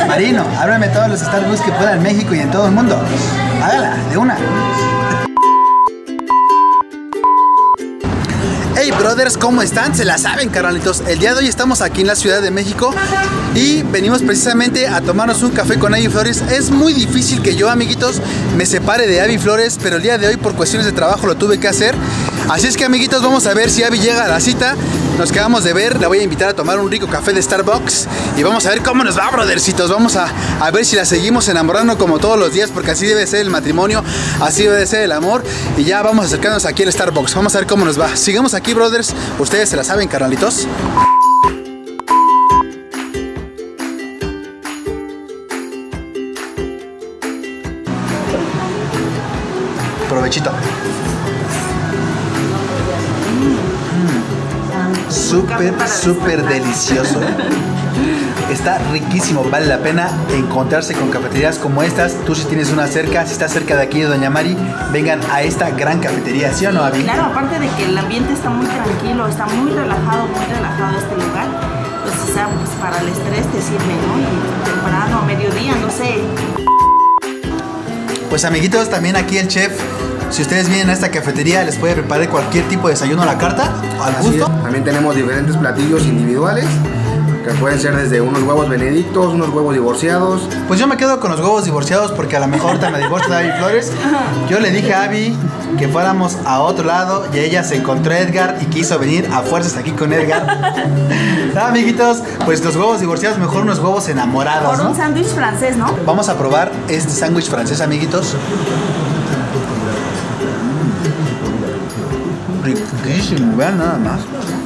Marino, ábreme todos los Starbucks que pueda en México y en todo el mundo. Hágala, de una. Hey brothers, ¿cómo están? Se la saben, carnalitos. El día de hoy estamos aquí en la Ciudad de México y venimos precisamente a tomarnos un café con Abby Flores. Es muy difícil que yo, amiguitos, me separe de Abby Flores, pero el día de hoy por cuestiones de trabajo lo tuve que hacer. Así es que, amiguitos, vamos a ver si Abby llega a la cita. Nos quedamos de ver, la voy a invitar a tomar un rico café de Starbucks y vamos a ver cómo nos va, brothercitos. Vamos a ver si la seguimos enamorando como todos los días, porque así debe ser el matrimonio, así debe ser el amor. Y ya vamos a acercarnos aquí al Starbucks, vamos a ver cómo nos va. Sigamos aquí, brothers, ustedes se la saben, carnalitos. Provechito. Súper delicioso. Está riquísimo, vale la pena encontrarse con cafeterías como estas. Tú si tienes una cerca, si estás cerca de aquí de Doña Mari, vengan a esta gran cafetería, ¿sí o no, Abby? Claro, aparte de que el ambiente está muy tranquilo, está muy relajado este lugar. Pues, o sea, pues para el estrés te sirve, ¿no? Y temprano, mediodía, no sé. Pues, amiguitos, también aquí el chef, si ustedes vienen a esta cafetería, les puede preparar cualquier tipo de desayuno a la carta, al gusto. También tenemos diferentes platillos individuales, que pueden ser desde unos huevos benedictos, unos huevos divorciados. Pues yo me quedo con los huevos divorciados porque a lo mejor ahorita me divorcio de Abby Flores. Yo le dije a Abby que fuéramos a otro lado y ella se encontró a Edgar y quiso venir a fuerzas aquí con Edgar. Amiguitos, pues los huevos divorciados, mejor unos huevos enamorados, por ¿no? un sándwich francés, ¿no? Vamos a probar este sándwich francés, amiguitos. Riquísimo, vean nada más.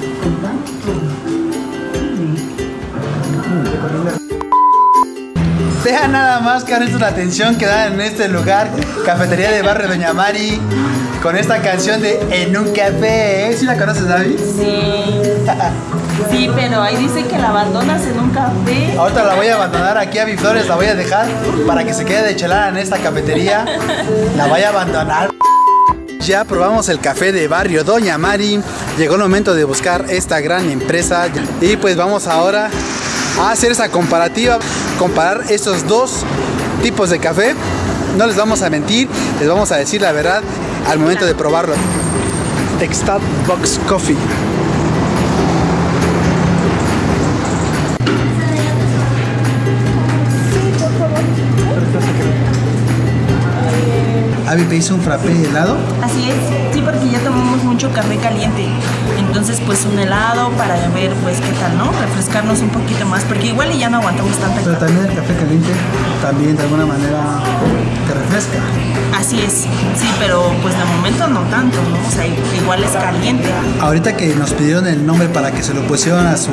Vean nada más, carritos, la atención que dan en este lugar. Cafetería de Barrio Doña Mari, con esta canción de En un café. ¿Sí la conoces, Abby? Sí. Sí, pero ahí dice que la abandonas en un café. Ahorita la voy a abandonar aquí a Abby Flores, la voy a dejar para que se quede de chelada en esta cafetería. La voy a abandonar. Ya probamos el café de Barrio Doña Mari. Llegó el momento de buscar esta gran empresa. Y pues vamos ahora a hacer esa comparativa. Comparar estos dos tipos de café. No les vamos a mentir, les vamos a decir la verdad al momento de probarlo. Starbucks Coffee. Abby, ¿pediste un frappé helado? Así es, sí, porque ya tomamos mucho café caliente. Entonces, pues un helado para ver, pues, qué tal, ¿no? Refrescarnos un poquito más, porque igual ya no aguantamos tanta. Pero también el café caliente también de alguna manera te refresca. Así es, sí, pero pues de momento no tanto, ¿no? O sea, igual es caliente. Ahorita que nos pidieron el nombre para que se lo pusieran a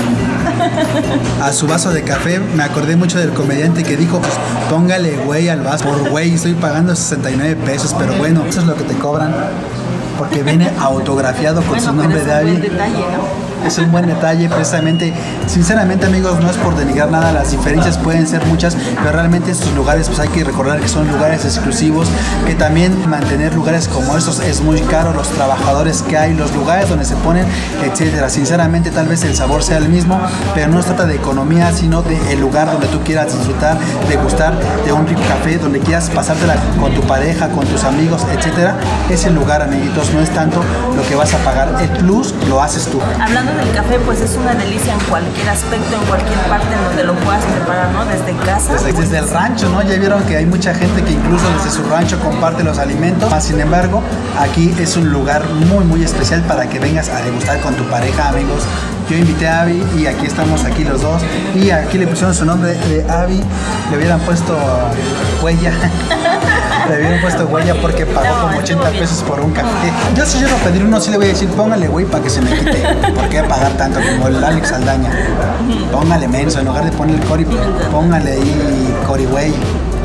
su vaso de café, me acordé mucho del comediante que dijo, pues póngale güey al vaso. Por güey estoy pagando 69 pesos, pero bueno, eso es lo que te cobran, porque viene autografiado con su nombre de Abby. Es un buen detalle, ¿no? Es un buen detalle, precisamente. Sinceramente, amigos, no es por denigrar nada, las diferencias pueden ser muchas, pero realmente estos lugares, pues hay que recordar que son lugares exclusivos, que también mantener lugares como estos es muy caro, los trabajadores que hay, los lugares donde se ponen, etcétera. Sinceramente, tal vez el sabor sea el mismo, pero no se trata de economía, sino de el lugar donde tú quieras disfrutar, degustar de un rico café, donde quieras pasártela con tu pareja, con tus amigos, etcétera. Es el lugar, amiguitos, no es tanto lo que vas a pagar, el plus lo haces tú. Hablando del café, pues es una delicia en cualquier aspecto, en cualquier parte en donde lo puedas preparar, ¿no? Desde casa. Desde el rancho, ¿no? Ya vieron que hay mucha gente que incluso desde su rancho comparte los alimentos. Sin embargo, aquí es un lugar muy especial para que vengas a degustar con tu pareja, amigos. Yo invité a Abby y aquí estamos aquí los dos. Y aquí le pusieron su nombre de Abby. Le hubieran puesto huella. Le hubieran puesto huella porque pagó como 80 pesos por un café. Yo si llego a pedir uno, sí le voy a decir, póngale güey para que se me quite. ¿Por qué pagar tanto como el Alex Saldaña? Póngale menso, en lugar de poner el Cori, póngale ahí Cori güey.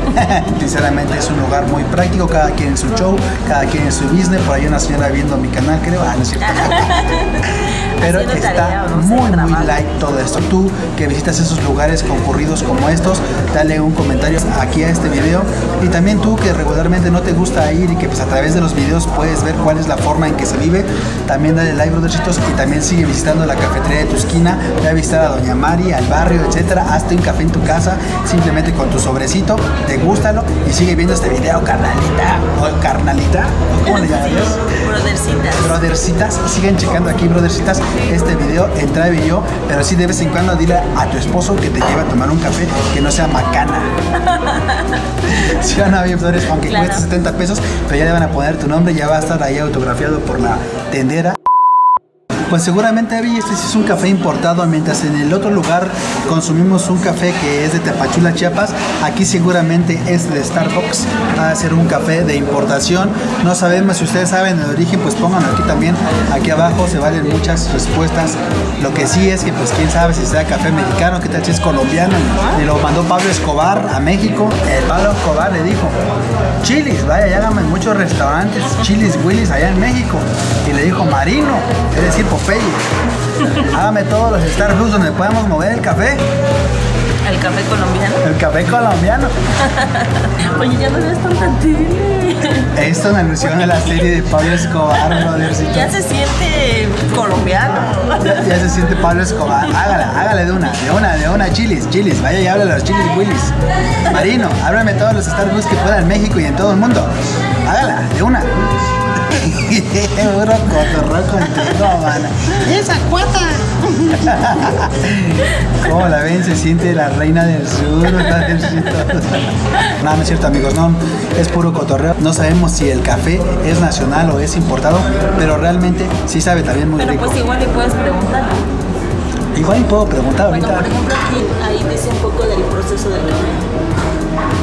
Sinceramente es un lugar muy práctico, cada quien en su show, cada quien en su business. Por ahí una señora viendo mi canal, creo. No es cierto. Pero está tarea, no sé, muy light todo esto. Tú que visitas esos lugares concurridos como estos, dale un comentario aquí a este video. Y también tú que regularmente no te gusta ir y que pues a través de los videos puedes ver cuál es la forma en que se vive, también dale like, brothercitos, y también sigue visitando la cafetería de tu esquina. Ve a visitar a Doña Mari, al barrio, etcétera. Hazte un café en tu casa, simplemente con tu sobrecito, degústalo y sigue viendo este video, carnalita o carnalita, o ¿cómo le llamarías? Brothercitas. Brothercitas, sigan checando aquí, brothercitas, este video entre y yo, pero sí de vez en cuando dile a tu esposo que te lleve a tomar un café que no sea macana. Si van a ver, flores, aunque claro, cueste 70 pesos, pero ya le van a poner tu nombre, ya va a estar ahí autografiado por la tendera. Pues seguramente, Abby, este sí es un café importado, mientras en el otro lugar consumimos un café que es de Tapachula, Chiapas. Aquí seguramente es de Starbucks, va a ser un café de importación. No sabemos, si ustedes saben el origen, pues pónganlo aquí también, aquí abajo se valen muchas respuestas. Lo que sí es que pues quién sabe si sea café mexicano, qué tal si es colombiano. Y lo mandó Pablo Escobar a México. El Pablo Escobar le dijo, Chili's, vaya, ya háganme en muchos restaurantes, Chili's Willy's allá en México. Y le dijo Marino, es decir, Popeye, hágame todos los Starbucks donde podamos mover el café. El café colombiano. El café colombiano. Oye, ya no ves tanta tele. Esto me alusiona a la serie de Pablo Escobar, brothercito. Ya se siente colombiano. Ya se siente Pablo Escobar. Hágale de una, Chili's, vaya y háblale a los Chili's Willy's. Marino, háblame todos los Starbucks que pueda en México y en todo el mundo. Hágala, de una. Puro cotorreo contigo, mana. ¡Esa cuata! ¿Cómo la ven? Se siente la reina del sur. No, no es cierto, amigos, no. Es puro cotorreo. No sabemos si el café es nacional o es importado, pero realmente sí sabe también muy rico. Pero pues igual le puedes preguntar. Igual puedo preguntar ahorita. Bueno, por ejemplo, aquí ahí dice un poco del proceso del café.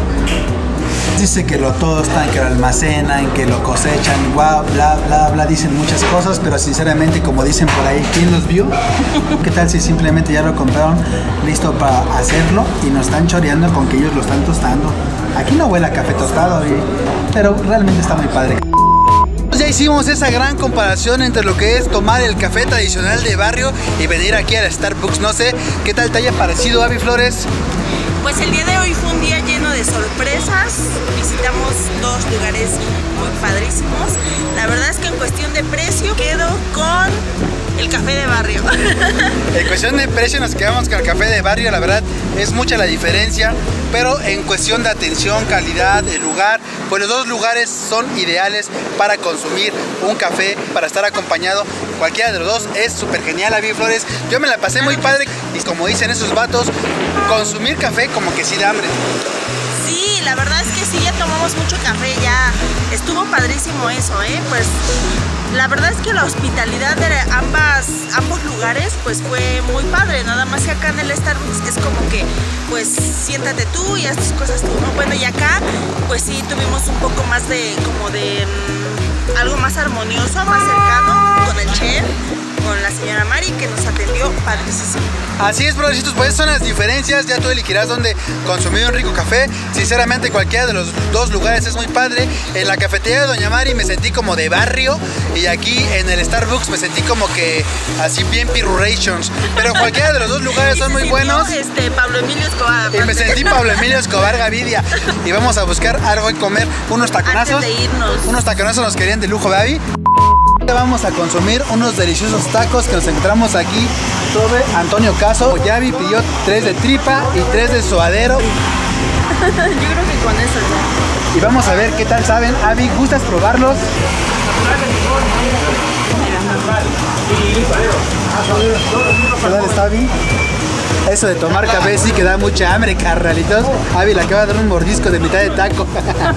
Dice que lo tostan, que lo almacenan, que lo cosechan, guau, bla, bla, bla, dicen muchas cosas, pero sinceramente, como dicen por ahí, ¿quién los vio? ¿Qué tal si simplemente ya lo compraron listo para hacerlo y nos están choreando con que ellos lo están tostando? Aquí no huele a café tostado, pero realmente está muy padre. Ya hicimos esa gran comparación entre lo que es tomar el café tradicional de barrio y venir aquí a la Starbucks. No sé qué tal te haya parecido, Abby Flores. Pues el día de hoy fue un día lleno de sorpresas. Visitamos dos lugares muy padrísimos. La verdad es que en cuestión de precio quedo con el café de barrio. En cuestión de precio nos quedamos con el café de barrio, la verdad es mucha la diferencia, pero en cuestión de atención, calidad, el lugar, pues los dos lugares son ideales para consumir un café, para estar acompañado. Cualquiera de los dos es súper genial, Abby Flores. Yo me la pasé muy padre y como dicen esos vatos, consumir café como que sí da hambre. Sí, la verdad es que sí, ya tomamos mucho café, ya estuvo padrísimo eso, pues la verdad es que la hospitalidad de ambos lugares pues fue muy padre, nada más que acá en el Starbucks es como que pues siéntate tú y haz tus cosas tú, ¿no? Bueno, y acá pues sí tuvimos un poco más de como de algo más armonioso, más cercano con el chef, con la señora Mari, que nos atendió padrísimo. Así es, brothercitos, pues son las diferencias. Ya tú elegirás dónde consumir un rico café. Sinceramente, cualquiera de los dos lugares es muy padre. En la cafetería de Doña Mari me sentí como de barrio, y aquí en el Starbucks me sentí como que así bien pirurations. Pero cualquiera de los dos lugares son muy buenos. Pablo Emilio Escobar. Y me sentí Pablo Emilio Escobar Gavidia. Y vamos a buscar algo y comer unos taconazos. Antes de irnos. Unos taconazos nos querían de lujo, Baby. Vamos a consumir unos deliciosos tacos que nos encontramos aquí sobre Antonio Caso. Yavi pidió 3 de tripa y 3 de suadero. Yo creo que con eso ya. Y vamos a ver qué tal saben. Abby, ¿gustas probarlos? ¿Qué tal está, Abby? Eso de tomar café sí que da mucha hambre, carnalitos. Abby le acaba de dar un mordisco de mitad de taco.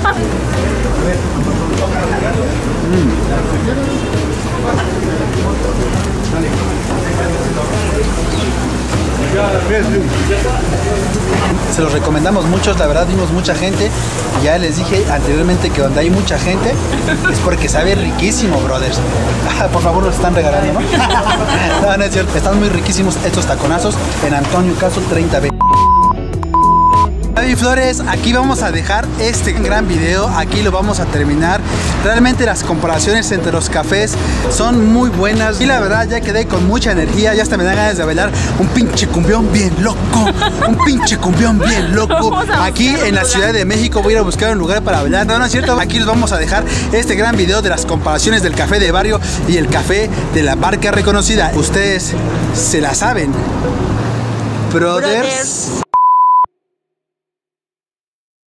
Se los recomendamos mucho, la verdad vimos mucha gente. Ya les dije anteriormente que donde hay mucha gente es porque sabe riquísimo, brothers. Por favor, los están regalando, ¿no? No, no es cierto. Están muy riquísimos estos taconazos en Antonio Caso 30B. Flores, aquí vamos a dejar este gran video, aquí lo vamos a terminar. Realmente las comparaciones entre los cafés son muy buenas y la verdad ya quedé con mucha energía, ya hasta me dan ganas de bailar un pinche cumbión bien loco, un pinche cumbión bien loco. Aquí en la Ciudad de México voy a ir a buscar un lugar para bailar. No, no es cierto, aquí les vamos a dejar este gran video de las comparaciones del café de barrio y el café de la marca reconocida. Ustedes se la saben, brothers.